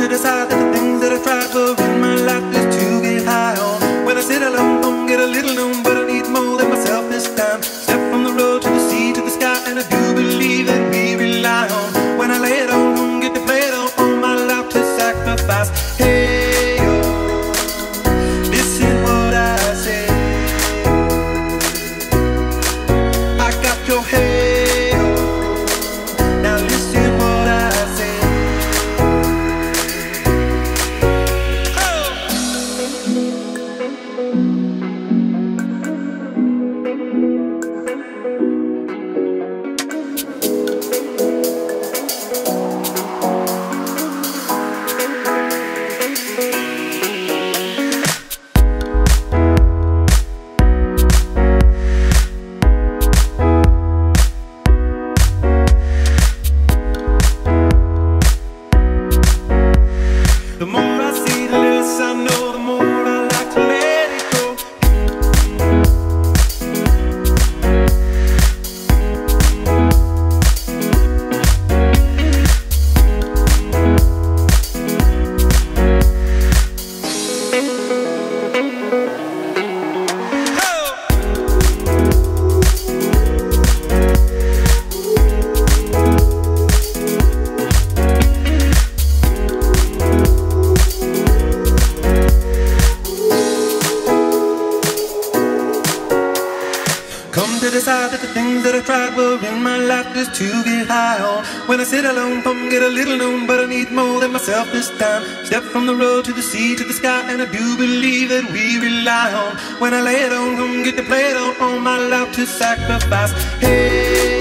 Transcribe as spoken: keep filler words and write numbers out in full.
to decide that the things that I tried for in my life is to get high on. When I sit alone, don't get a little known, but I need more than myself this time. Step from the road to the sea to the sky, and I do believe that we rely on. When I lay it on, don't get to play it on, all my life to sacrifice. Hey, yo, listen what I say. I got your hey, yo, now listen what I say. The more I see, the less I know, the more I like to let it go. Come to decide that the things that I tried were in my life just to get high on. When I sit alone, come get a little known, but I need more than myself this time. Step from the road to the sea to the sky, and I do believe that we rely on. When I lay it on, come get to play it on, all my life to sacrifice. Hey.